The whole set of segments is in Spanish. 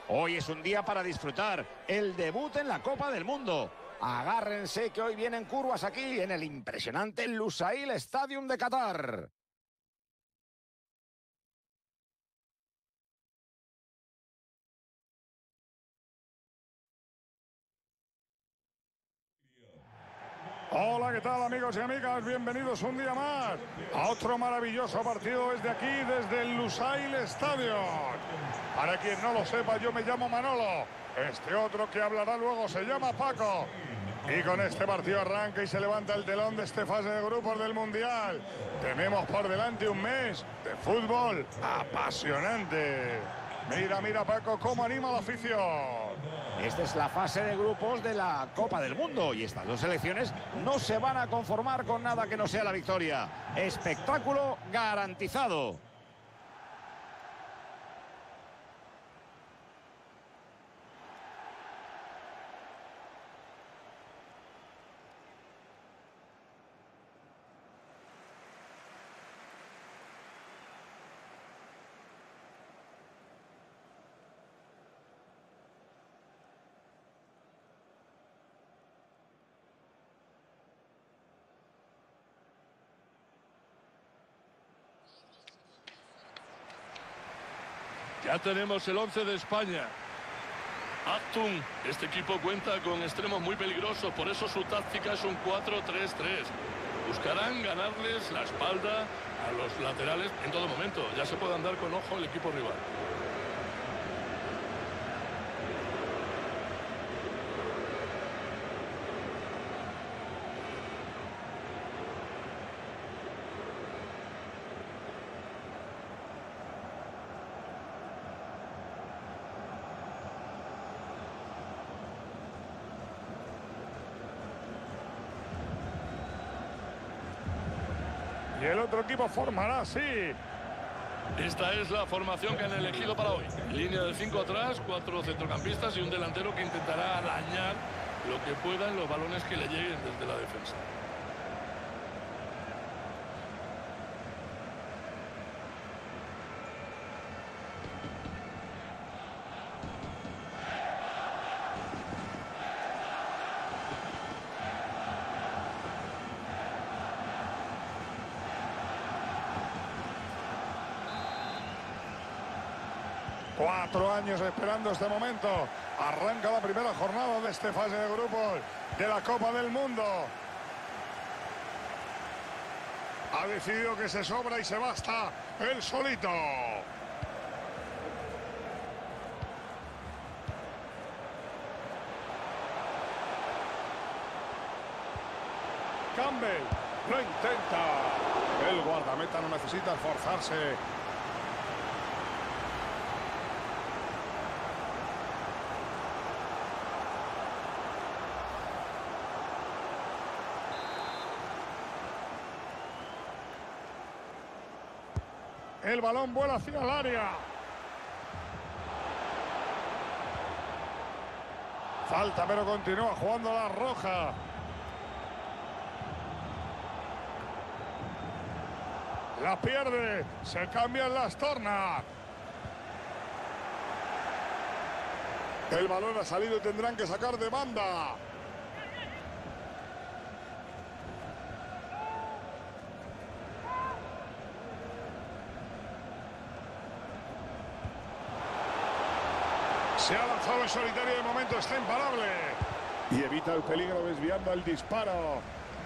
Hoy es un día para disfrutar, el debut en la Copa del Mundo. Agárrense que hoy vienen curvas aquí en el impresionante Lusail Stadium de Qatar. Hola, ¿qué tal amigos y amigas? Bienvenidos un día más a otro maravilloso partido desde aquí, desde el Lusail Stadium. Para quien no lo sepa, yo me llamo Manolo. Este otro que hablará luego se llama Paco. Y con este partido arranca y se levanta el telón de esta fase de grupos del Mundial. Tenemos por delante un mes de fútbol apasionante. Mira, mira Paco, cómo anima la afición. Esta es la fase de grupos de la Copa del Mundo y estas dos selecciones no se van a conformar con nada que no sea la victoria. Espectáculo garantizado. Ya tenemos el 11 de España. Actum, este equipo cuenta con extremos muy peligrosos, por eso su táctica es un 4-3-3. Buscarán ganarles la espalda a los laterales en todo momento. Ya se puede andar con ojo el equipo rival. Y el otro equipo formará así. Esta es la formación que han elegido para hoy. Línea de 5 atrás, 4 centrocampistas y un delantero que intentará arañar lo que pueda en los balones que le lleguen desde la defensa. Cuatro años esperando este momento. Arranca la primera jornada de esta fase de grupos de la Copa del Mundo. Ha decidido que se sobra y se basta él solito. Campbell lo intenta. El guardameta no necesita esforzarse. El balón vuela hacia el área. Falta, pero continúa jugando la roja. La pierde. Se cambian las tornas. El balón ha salido y tendrán que sacar de banda. Se ha lanzado en solitario, de momento está imparable. Y evita el peligro desviando el disparo.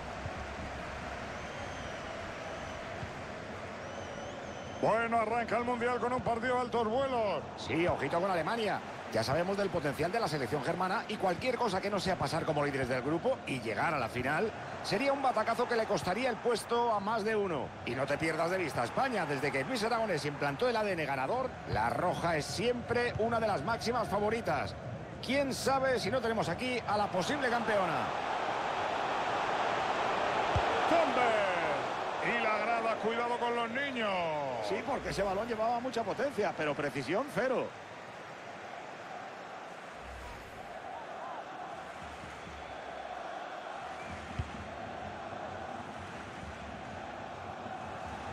Bueno, arranca el Mundial con un partido de altos vuelos. Sí, ojito con Alemania. Ya sabemos del potencial de la selección germana y cualquier cosa que no sea pasar como líderes del grupo y llegar a la final sería un batacazo que le costaría el puesto a más de uno. Y no te pierdas de vista, España, desde que Luis Aragonés implantó el ADN ganador, la roja es siempre una de las máximas favoritas. ¿Quién sabe si no tenemos aquí a la posible campeona? ¡Campbell! Y la grada, cuidado con los niños. Sí, porque ese balón llevaba mucha potencia, pero precisión cero.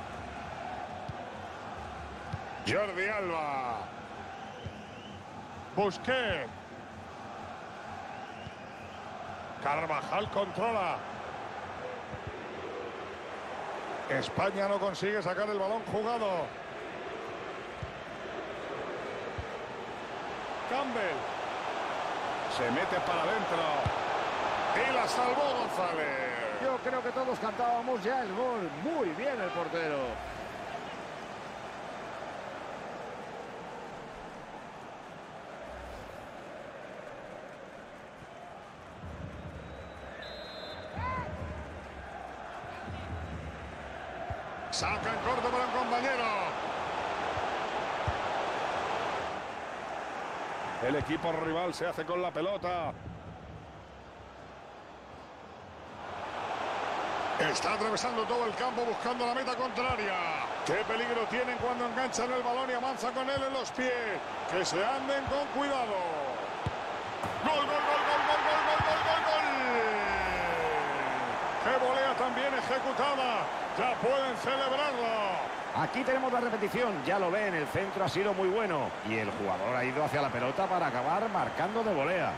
Jordi Alba. Busquets. Carvajal controla. España no consigue sacar el balón jugado. Campbell. Se mete para adentro. Y la salvó González. Yo creo que todos cantábamos ya el gol. Muy bien el portero. Saca en corto para un compañero. El equipo rival se hace con la pelota. Está atravesando todo el campo buscando la meta contraria. Qué peligro tienen cuando enganchan el balón y avanza con él en los pies. Que se anden con cuidado. ¡Gol, gol, gol, gol, gol, gol, gol, gol, gol, gol! ¡Qué volea tan bien ejecutada! ¡Ya pueden celebrarlo! Aquí tenemos la repetición. Ya lo ven, el centro ha sido muy bueno. Y el jugador ha ido hacia la pelota para acabar marcando de volea.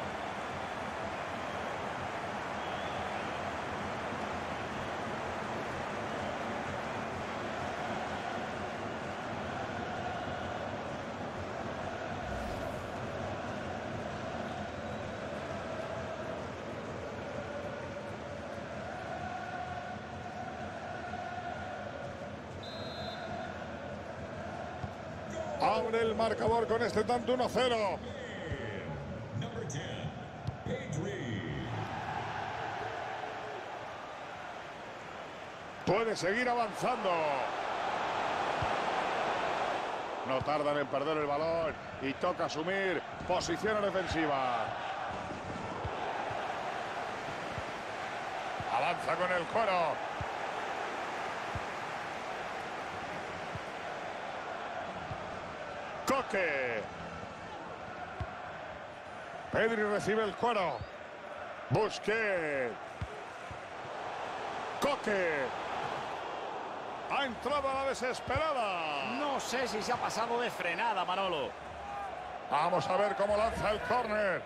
Abre el marcador con este tanto 1-0. Puede seguir avanzando. No tardan en perder el balón y toca asumir posición defensiva. Avanza con el cuero. Coque. Pedri recibe el cuero. Busquets. Coque. Ha entrado a la desesperada. No sé si se ha pasado de frenada, Manolo. Vamos a ver cómo lanza el córner.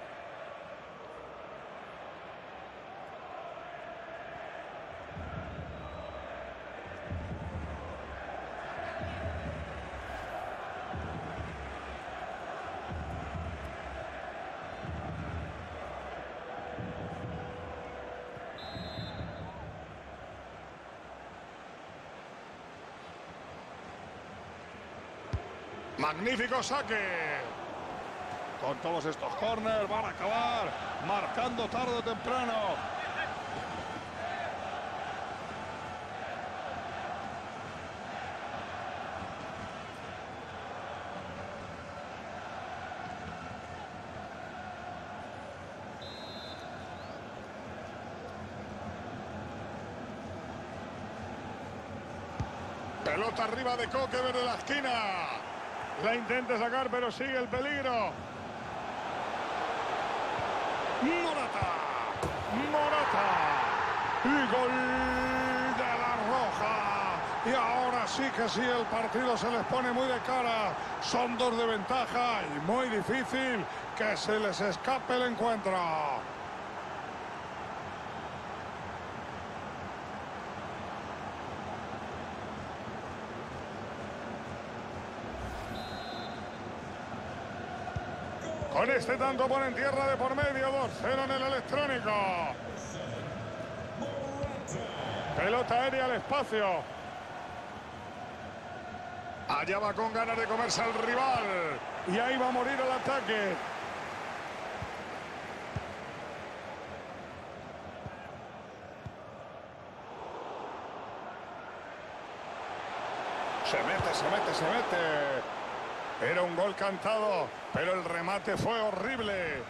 Magnífico saque. Con todos estos córneres van a acabar marcando tarde o temprano. Pelota arriba de Coque desde la esquina. La intenta sacar, pero sigue el peligro. Morata. Morata. Y gol de la Roja. Y ahora sí que sí, el partido se les pone muy de cara. Son dos de ventaja y muy difícil que se les escape el encuentro. Con este tanto ponen tierra de por medio, 2-0 en el electrónico. Pelota aérea al espacio. Allá va con ganas de comerse al rival. Y ahí va a morir el ataque. Se mete, se mete, se mete. Era un gol cantado, pero el remate fue horrible.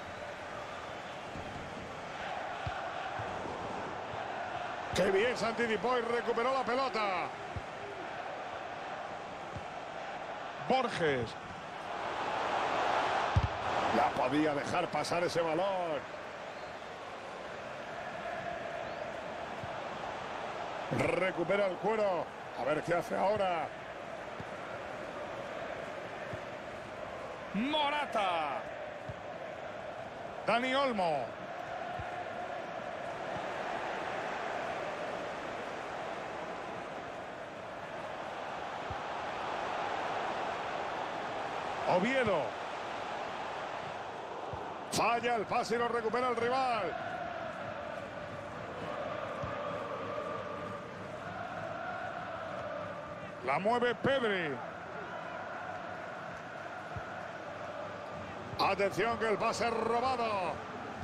¡Qué bien se anticipó y recuperó la pelota! Borges. Ya podía dejar pasar ese balón. Recupera el cuero. A ver qué hace ahora. Morata. Dani Olmo. Oviedo. Falla el pase y lo recupera el rival. La mueve Pedri. Atención que el pase es robado.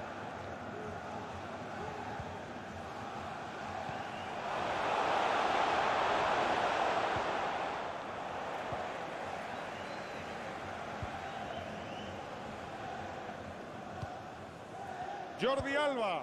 Jordi Alba.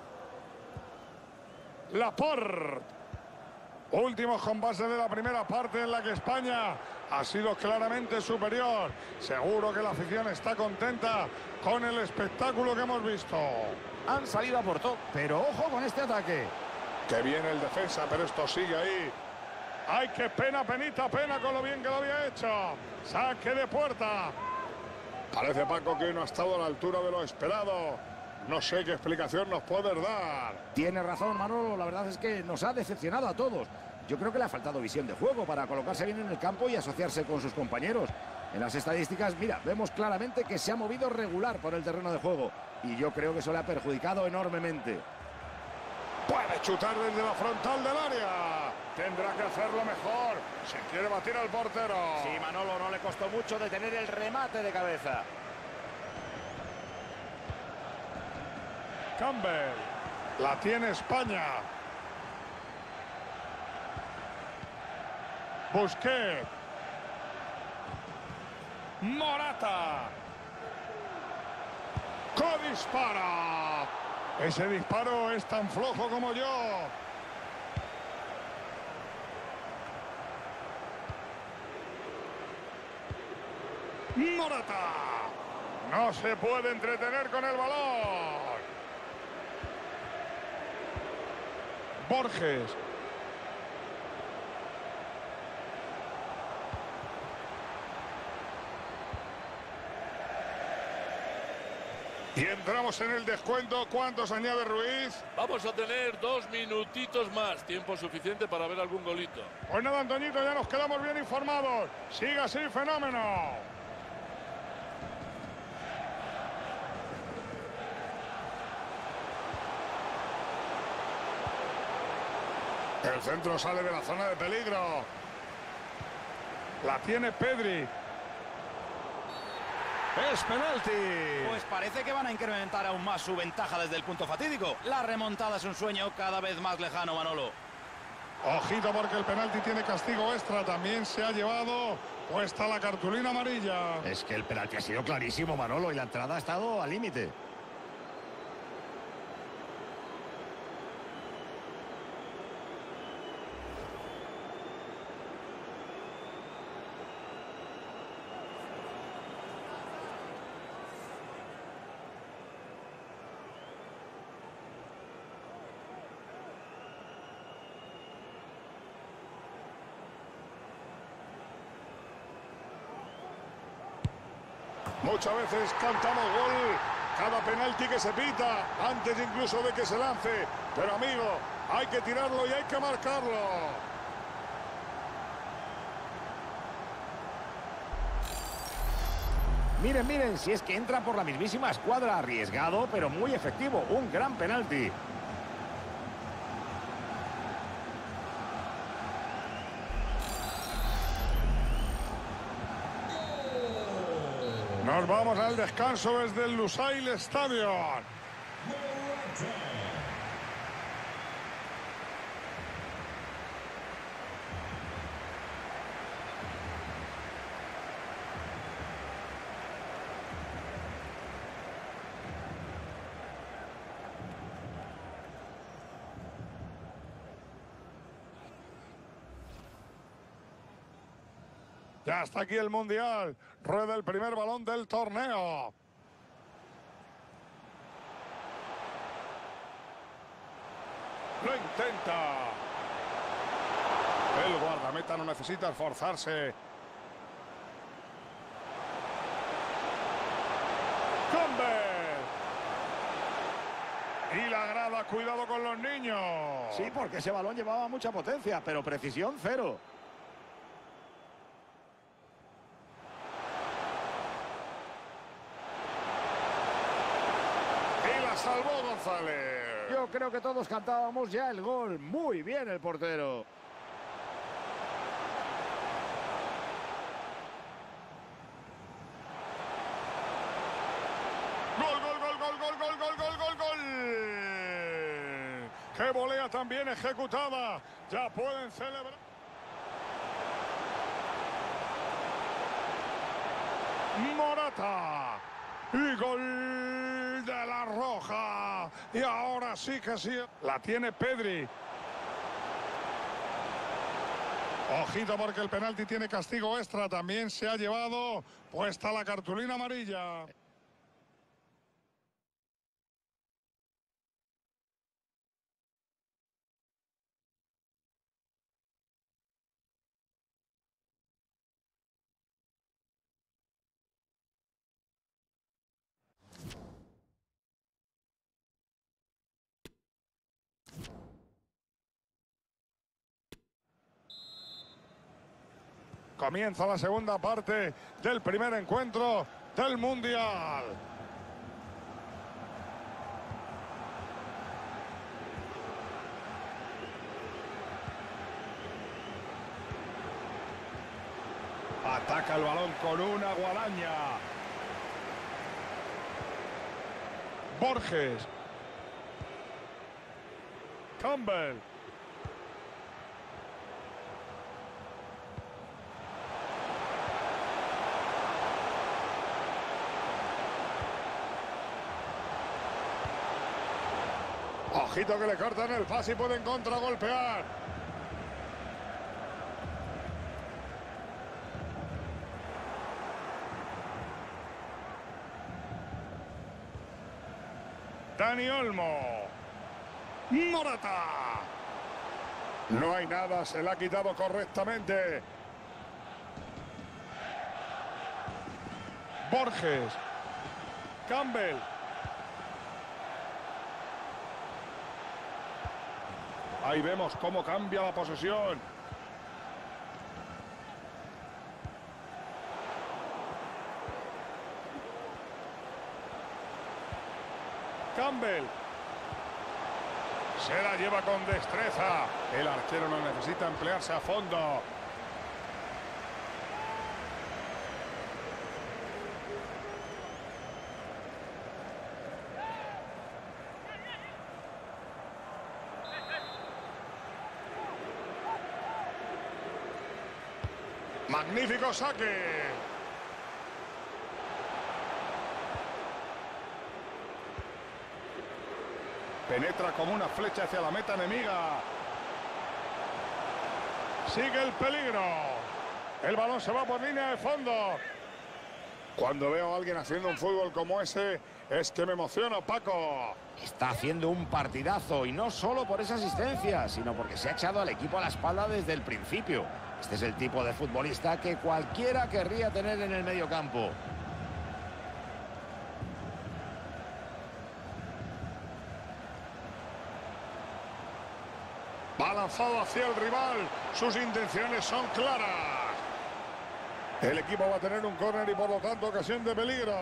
Laporte. Últimos compases de la primera parte en la que España ha sido claramente superior. Seguro que la afición está contenta con el espectáculo que hemos visto. Han salido a por todo, pero ojo con este ataque. Que viene el defensa, pero esto sigue ahí. ¡Ay, qué pena, penita, pena con lo bien que lo había hecho! Saque de puerta. Parece, Paco, que no ha estado a la altura de lo esperado. No sé qué explicación nos puedes dar. Tiene razón, Manolo. La verdad es que nos ha decepcionado a todos. Yo creo que le ha faltado visión de juego para colocarse bien en el campo y asociarse con sus compañeros. En las estadísticas, mira, vemos claramente que se ha movido regular por el terreno de juego. Y yo creo que eso le ha perjudicado enormemente. Puede chutar desde la frontal del área. Tendrá que hacerlo mejor. Se quiere batir al portero. Sí, Manolo, no le costó mucho detener el remate de cabeza. Campbell. La tiene España. Busquets. Morata. ¡Que dispara! Ese disparo es tan flojo como yo. Morata. No se puede entretener con el balón. Borges. Y entramos en el descuento. ¿Cuántos añade Ruiz? Vamos a tener 2 minutitos más. Tiempo suficiente para ver algún golito. Pues nada, Antoñito, ya nos quedamos bien informados. Siga así, fenómeno. El centro sale de la zona de peligro. La tiene Pedri. Es penalti. Pues parece que van a incrementar aún más su ventaja desde el punto fatídico. La remontada es un sueño cada vez más lejano, Manolo. Ojito porque el penalti tiene castigo extra. También se ha llevado puesta la cartulina amarilla. Es que el penalti ha sido clarísimo, Manolo, y la entrada ha estado al límite. Muchas veces cantamos gol cada penalti que se pita, antes incluso de que se lance. Pero, amigo, hay que tirarlo y hay que marcarlo. Miren, miren, si es que entra por la mismísima escuadra. Arriesgado, pero muy efectivo. Un gran penalti. Nos vamos al descanso desde el Lusail Stadium. Ya está aquí el Mundial. Rueda el primer balón del torneo. Lo intenta. El guardameta no necesita esforzarse. Campbell. Y la grada, cuidado con los niños. Sí, porque ese balón llevaba mucha potencia, pero precisión cero. Y la salvó González. Yo creo que todos cantábamos ya el gol. Muy bien el portero. Gol, gol, gol, gol, gol, gol, gol, gol, gol, gol. ¡Qué volea tan bien ejecutada! Ya pueden celebrar. Morata. Y gol de la Roja. Y ahora sí que sí. La tiene Pedri. Ojito porque el penalti tiene castigo extra. También se ha llevado puesta la cartulina amarilla. Comienza la segunda parte del primer encuentro del Mundial. Ataca el balón con una guadaña. Borges. Campbell. Ojito que le cortan el pase y pueden contragolpear. Dani Olmo. Morata. No hay nada, se la ha quitado correctamente. Borges. Campbell. Ahí vemos cómo cambia la posesión. Campbell. Se la lleva con destreza. El arquero no necesita emplearse a fondo. Magnífico saque. Penetra como una flecha hacia la meta enemiga. Sigue el peligro. El balón se va por línea de fondo. Cuando veo a alguien haciendo un fútbol como ese, es que me emociono, Paco. Está haciendo un partidazo y no solo por esa asistencia, sino porque se ha echado al equipo a la espalda desde el principio. Este es el tipo de futbolista que cualquiera querría tener en el mediocampo. Va lanzado hacia el rival. Sus intenciones son claras. El equipo va a tener un córner y por lo tanto ocasión de peligro.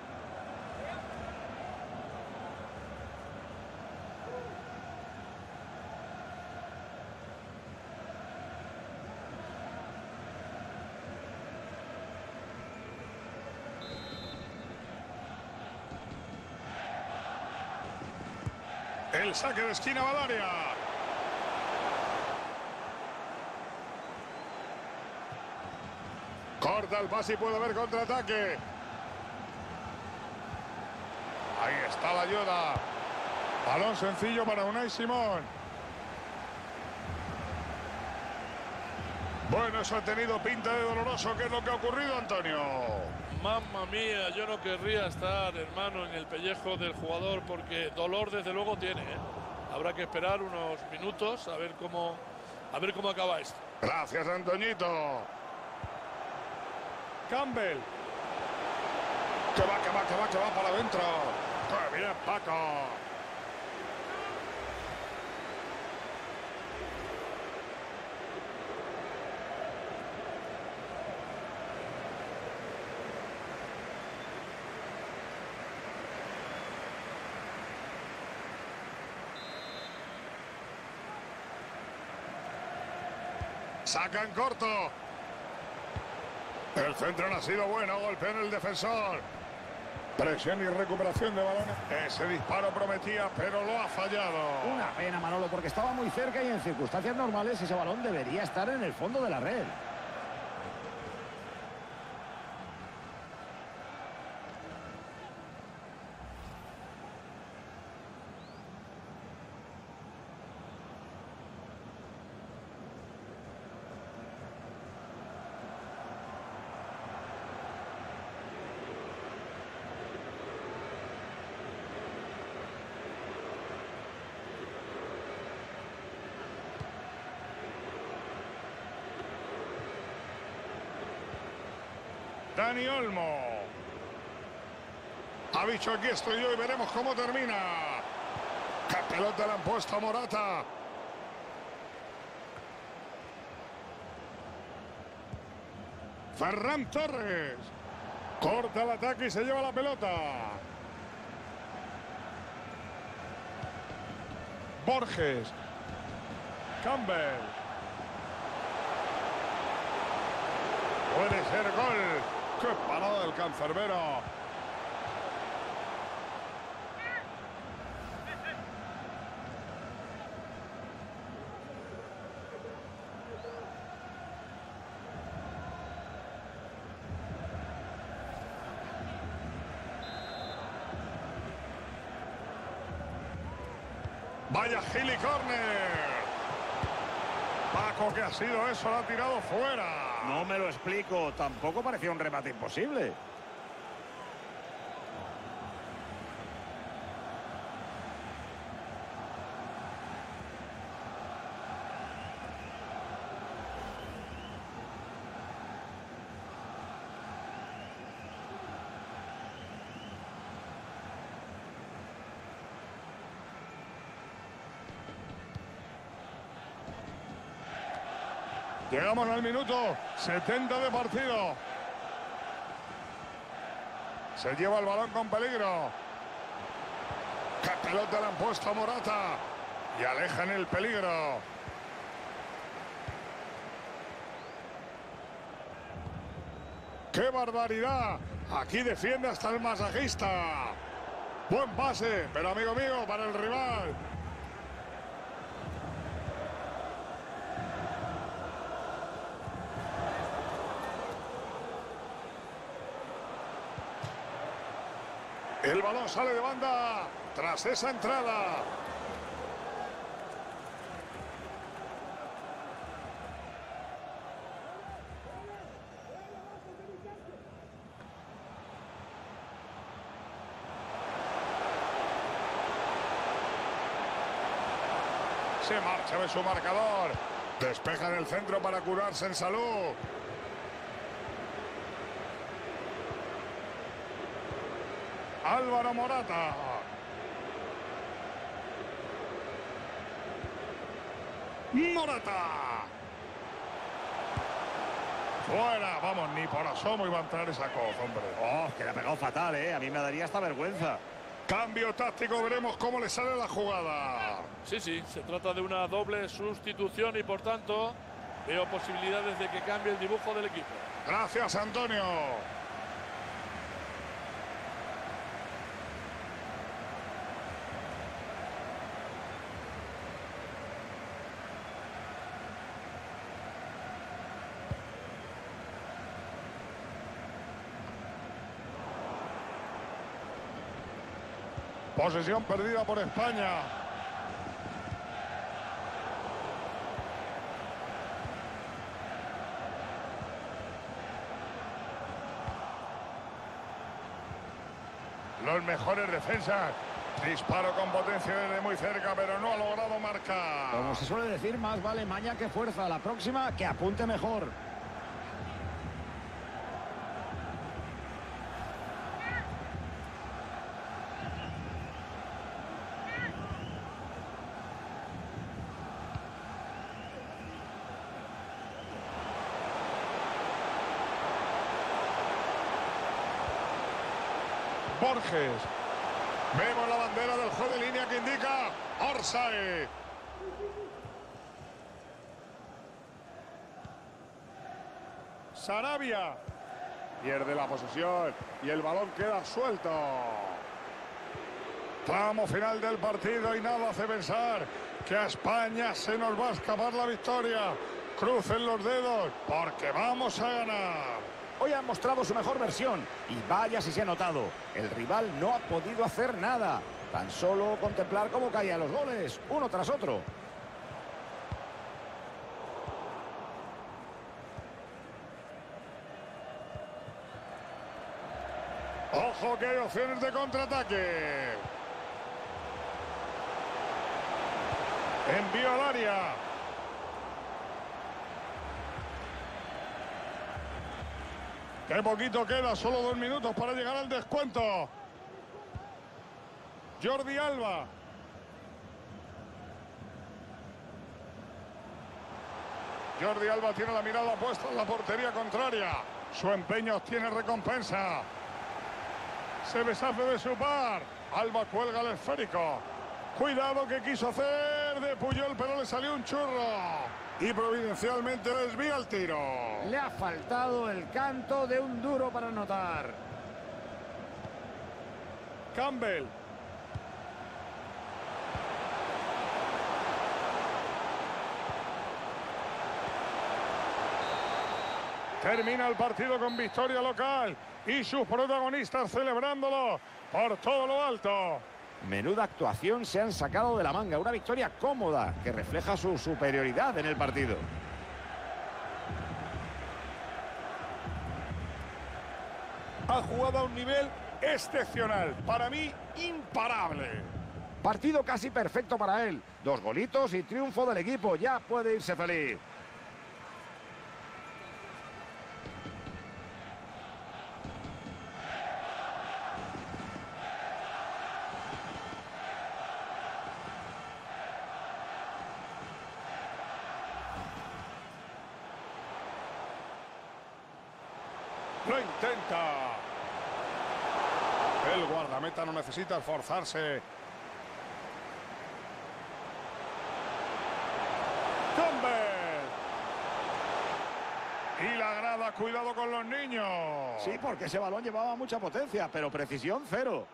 El saque de esquina va al área. Corta el pase y puede haber contraataque. Ahí está la ayuda. Balón sencillo para Unai Simón. Bueno, eso ha tenido pinta de doloroso. ¿Qué es lo que ha ocurrido, Antonio? Mamma mía, yo no querría estar, hermano, en el pellejo del jugador porque dolor desde luego tiene, ¿eh? Habrá que esperar unos minutos a ver cómo acaba esto. Gracias, Antoñito. Campbell. Que va para adentro. ¡Qué bien, Paco! Sacan corto. El centro no ha sido bueno. Golpea en el defensor. Presión y recuperación de balón. Ese disparo prometía, pero lo ha fallado. Una pena, Manolo, porque estaba muy cerca y en circunstancias normales ese balón debería estar en el fondo de la red. Dani Olmo. Ha dicho, aquí estoy yo y veremos cómo termina. ¡Qué pelota le han puesto a Morata! Ferran Torres. Corta el ataque y se lleva la pelota. Borges. Campbell. Puede ser gol. ¡Qué parada del cancerbero! Vaya Gili córner. Paco, ¿qué ha sido eso? Lo ha tirado fuera. No me lo explico. Tampoco parecía un remate imposible. Llegamos al minuto 70 de partido. Se lleva el balón con peligro. ¡Qué pelota le han puesto a Morata! Y alejan el peligro. ¡Qué barbaridad! Aquí defiende hasta el masajista. Buen pase, pero amigo mío, para el rival. El balón sale de banda tras esa entrada. Se marcha de su marcador. Despeja en el centro para curarse en salud. Álvaro Morata. Morata. Fuera, vamos, ni por asomo iba a entrar esa cosa, hombre. Oh, que le ha pegado fatal, ¿eh? A mí me daría hasta vergüenza. Cambio táctico, veremos cómo le sale la jugada. Sí, se trata de una doble sustitución y por tanto veo posibilidades de que cambie el dibujo del equipo. Gracias, Antonio. Posesión perdida por España. Los mejores defensas. Disparo con potencia desde muy cerca, pero no ha logrado marcar. Como se suele decir, más vale maña que fuerza. La próxima, que apunte mejor. Borges. Vemos la bandera del juez de línea que indica offside. Sarabia. Pierde la posesión y el balón queda suelto. Tramo final del partido y nada hace pensar que a España se nos va a escapar la victoria. Crucen los dedos porque vamos a ganar. Hoy han mostrado su mejor versión y vaya si se ha notado. El rival no ha podido hacer nada. Tan solo contemplar cómo caían los goles, uno tras otro. Ojo que hay opciones de contraataque. Envío al área. Qué poquito queda, solo 2 minutos para llegar al descuento. Jordi Alba. Jordi Alba tiene la mirada puesta en la portería contraria. Su empeño obtiene recompensa. Se deshace de su par. Alba cuelga el esférico. Cuidado que quiso hacer de Puyol, pero le salió un churro. Y providencialmente desvía el tiro. Le ha faltado el canto de un duro para anotar. Campbell. Termina el partido con victoria local y sus protagonistas celebrándolo por todo lo alto. Menuda actuación se han sacado de la manga. Una victoria cómoda que refleja su superioridad en el partido. Ha jugado a un nivel excepcional. Para mí, imparable. Partido casi perfecto para él. 2 golitos y triunfo del equipo. Ya puede irse feliz. Lo intenta. El guardameta no necesita esforzarse. Campbell. Y la grada, cuidado con los niños. Sí, porque ese balón llevaba mucha potencia, pero precisión cero.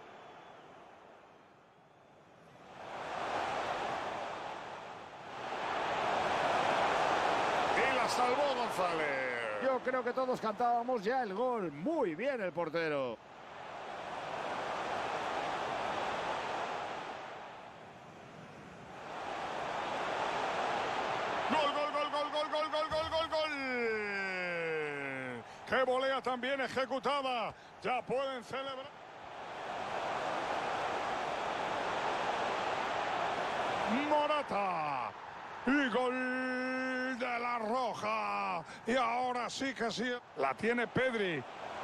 Y la salvó González. Yo creo que todos cantábamos ya el gol. Muy bien el portero. Gol, gol, gol, gol, gol, gol, gol, gol, gol, gol. ¡Qué volea tan bien ejecutada! Ya pueden celebrar. Morata. Y gol de la Roja. Y ahora sí que sí. La tiene Pedri.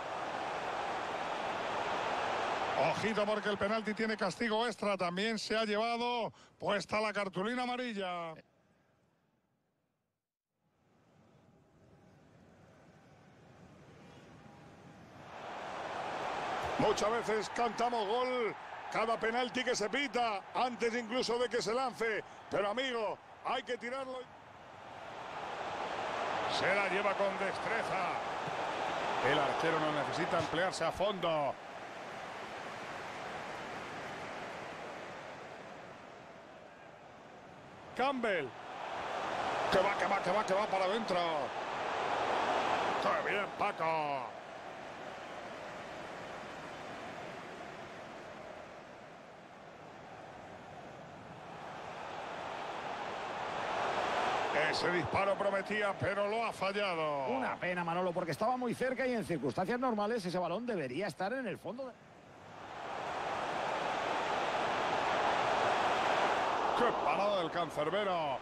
Ojito porque el penalti tiene castigo extra. También se ha llevado puesta la cartulina amarilla. Muchas veces cantamos gol cada penalti que se pita, antes incluso de que se lance. Pero amigo, hay que tirarlo. Se la lleva con destreza. El arquero no necesita emplearse a fondo. Campbell. Que va, que va, que va, que va para adentro. ¡Qué bien, Paco! Ese disparo prometía, pero lo ha fallado. Una pena, Manolo, porque estaba muy cerca y en circunstancias normales ese balón debería estar en el fondo. ¡Qué parada del cancerbero!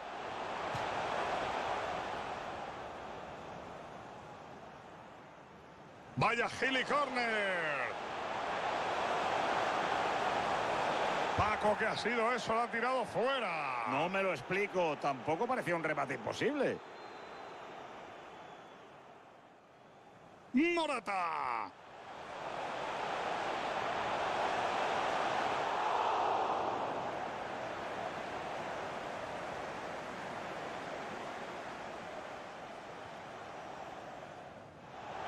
¡Vaya Gili Corner! Paco, ¿qué ha sido eso? La ha tirado fuera. No me lo explico. Tampoco parecía un remate imposible. Morata.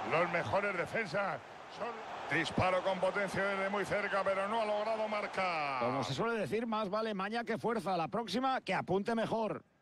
Los mejores defensas son... Disparo con potencia desde muy cerca, pero no ha logrado marcar. Como se suele decir, más vale maña que fuerza. La próxima, que apunte mejor.